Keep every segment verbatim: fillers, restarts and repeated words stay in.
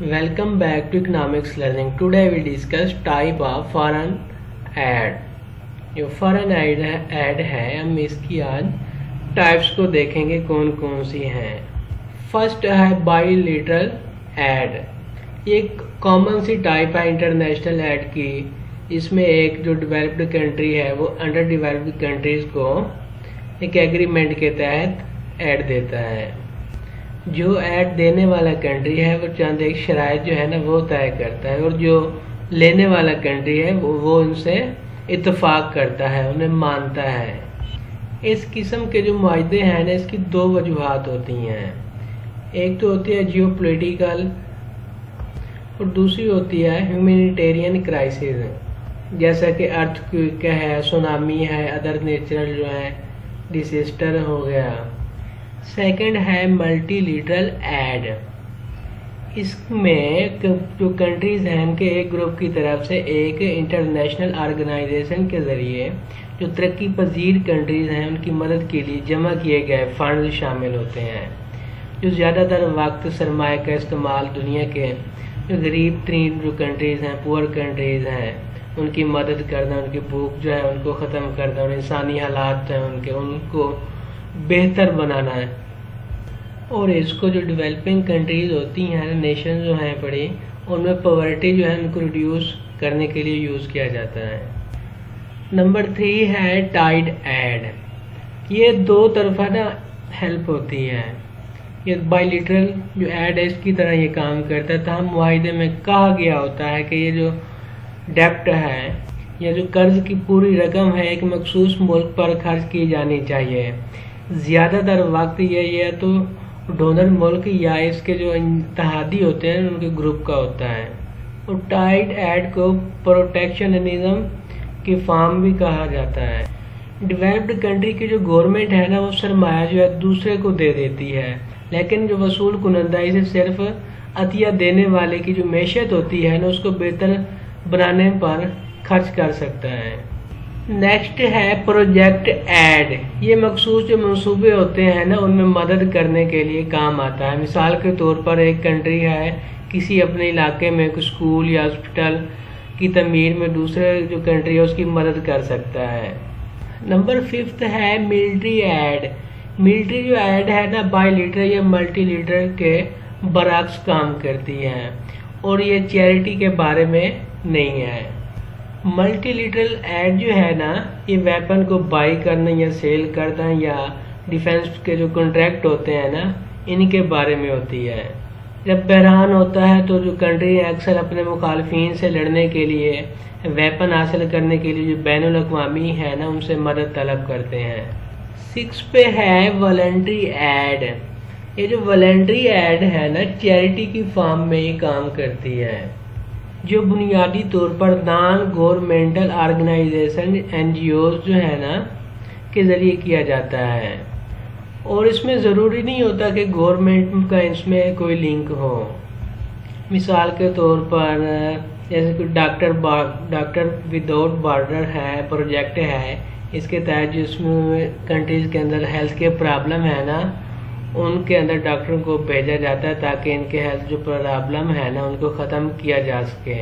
Welcome back to economics learning. Today we discuss type of foreign ad. जो foreign ad ad है हम इसकी आज टाइप्स को देखेंगे कौन कौन सी हैं. फर्स्ट है bilateral ad. ये एक कॉमन सी टाइप है इंटरनेशनल एड की. इसमें एक जो डेवलप्ड कंट्री है वो अंडर डेवलप्ड कंट्रीज को एक एग्रीमेंट के तहत ऐड देता है. जो ऐड देने वाला कंट्री है वो चंद एक शराइत जो है ना वो तय करता है और जो लेने वाला कंट्री है वो वो उनसे इत्तेफाक करता है, उन्हें मानता है. इस किस्म के जो मुआहदे हैं ना इसकी दो वजूहात होती हैं. एक तो होती है जियो पोलिटिकल और दूसरी होती है ह्यूमैनिटेरियन क्राइसिस, जैसा कि अर्थक्वेक है, सुनामी है, अदर नेचुरल जो है डिजास्टर हो गया. सेकंड है मल्टीलेटरल एड. इसमें जो कंट्रीज हैं उनके एक ग्रुप की तरफ से एक इंटरनेशनल ऑर्गेनाइजेशन के जरिए जो तरक्की पजीर कंट्रीज हैं उनकी मदद के लिए जमा किए गए फंड शामिल होते हैं, जो ज़्यादातर वक्त सरमाए का इस्तेमाल दुनिया के जो गरीब तरीन जो कंट्रीज हैं, पुअर कंट्रीज हैं, उनकी मदद करना, उनकी भूख जो है उनको ख़त्म करना और इंसानी हालात हैं उनके उनको बेहतर बनाना है. और इसको जो डेवलपिंग कंट्रीज होती हैं, नेशन जो हैं बड़ी, उनमें पॉवर्टी जो है उनको रिड्यूस करने के लिए यूज़ किया जाता है. नंबर थ्री है टाइड एड. ये दो तरफा ना हेल्प होती है. ये बायलिटरल जो एड है इसकी तरह ये काम करता है. तमाम मुआहदे में कहा गया होता है कि ये जो डेप्ट है या जो कर्ज की पूरी रकम है एक मखसूस मुल्क पर खर्च की जानी चाहिए. ज़्यादातर वक्त ये ये तो डोनर मुल्क या इसके जो इत्तेहादी होते हैं उनके ग्रुप का होता है. और टाइड एड को प्रोटेक्शनिज्म की फॉर्म भी कहा जाता है. डेवलप्ड कंट्री की जो गवर्नमेंट है ना वो सरमाया जो है दूसरे को दे देती है, लेकिन जो वसूल कुनंदा इसे सिर्फ अतिया देने वाले की जो मैशत होती है ना उसको बेहतर बनाने पर खर्च कर सकता है. नेक्स्ट है प्रोजेक्ट एड. ये मखसूस जो मंसूबे होते हैं ना उनमें मदद करने के लिए काम आता है. मिसाल के तौर पर एक कंट्री है किसी अपने इलाके में एक स्कूल या हॉस्पिटल की तमीर में दूसरे जो कंट्री है उसकी मदद कर सकता है. नंबर फिफ्थ है मिलिट्री एड. मिलिट्री जो एड है ना बायलिटरल या मल्टीलेटरल के बरक्स काम करती है और ये चैरिटी के बारे में नहीं है. मल्टीलेटरल एड जो है ना ये वेपन को बाई करना या सेल करना या डिफेंस के जो कॉन्ट्रैक्ट होते हैं ना इनके बारे में होती है. जब बहरान होता है तो जो कंट्री अक्सर अपने मुखालफिन से लड़ने के लिए वेपन हासिल करने के लिए जो बैनुल अक़वामी है ना उनसे मदद तलब करते हैं. सिक्स पे है वॉलंटरी एड. ये जो वॉलंटरी एड है ना चैरिटी की फॉर्म में ये काम करती है, जो बुनियादी तौर पर non governmental organization N G Os जो है ना के ज़रिए किया जाता है. और इसमें ज़रूरी नहीं होता कि गवर्नमेंट का इसमें कोई लिंक हो. मिसाल के तौर पर जैसे कि डॉक्टर डॉक्टर विदाउट बॉर्डर है प्रोजेक्ट है. इसके तहत जिसमें कंट्रीज़ के अंदर हेल्थ के प्रॉब्लम है ना उनके अंदर डॉक्टरों को भेजा जाता है ताकि इनके हेल्थ जो प्रॉब्लम है ना उनको ख़त्म किया जा सके.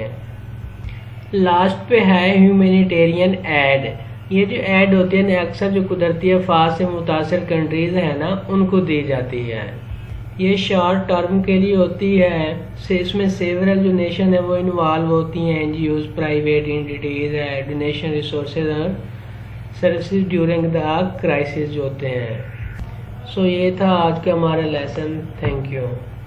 लास्ट पे है ह्यूमैनिटेरियन एड. ये जो एड होती है ना अक्सर जो कुदरती आफात से मुतासर कंट्रीज है ना उनको दी जाती है. ये शॉर्ट टर्म के लिए होती है. से इसमें सेवरल जो नेशन है वो इन्वॉल्व होती हैं, N G Os, private entities है, डोनेशन रिसोर्सेज और सर्विसेज ड्यूरिंग द क्राइसिस जो होते हैं. सो so, ये था आज का हमारा लेसन. Thank you.